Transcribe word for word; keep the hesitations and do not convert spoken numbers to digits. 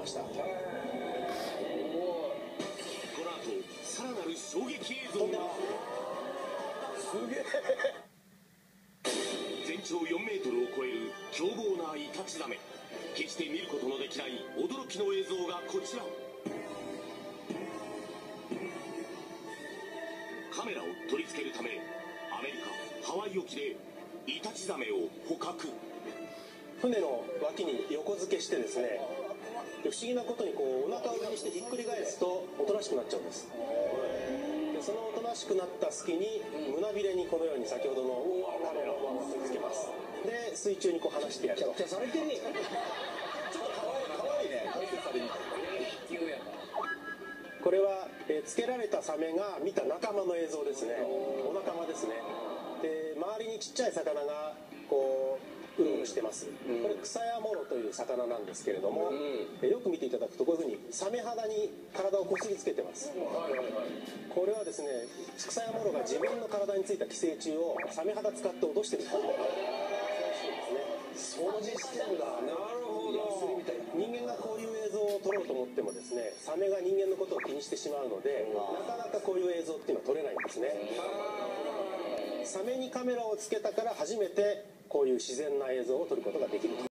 ました。この後さらなる衝撃映像が。 すげえ。 全長よんメートルを超える凶暴なイタチザメ。決して見ることのできない驚きの映像がこちら。カメラを取り付けるためアメリカ・ハワイ沖でイタチザメを捕獲。 船の脇に横付けしてですね、不思議なことにこうお腹を上にしてひっくり返すとおとなしくなっちゃうんです。でそのおとなしくなった隙に胸びれにこのように先ほどのカメラをつけます。で水中にこう離してやると。 されてる。ちょっとかわいい、かわいいね。 これは、えー、つけられたサメが見た仲間の映像ですね。お仲間ですね。で周りにちっちゃい魚がこううろうろしてます、うん、これクサヤモロという魚なんですけれども、うん、えよく見ていただくとこういうふうにサメ肌に体をこすりつけてます、うん、これはですねクサヤモロが自分の体についた寄生虫をサメ肌使って落としてるという掃除してるんだ。なるほど。 人間がこういう映像を撮ろうと思ってもですねサメが人間のことを気にしてしまうので、なかなかこういう映像っていうのは撮れないんですね。サメにカメラをつけたから初めてこういう自然な映像を撮ることができると。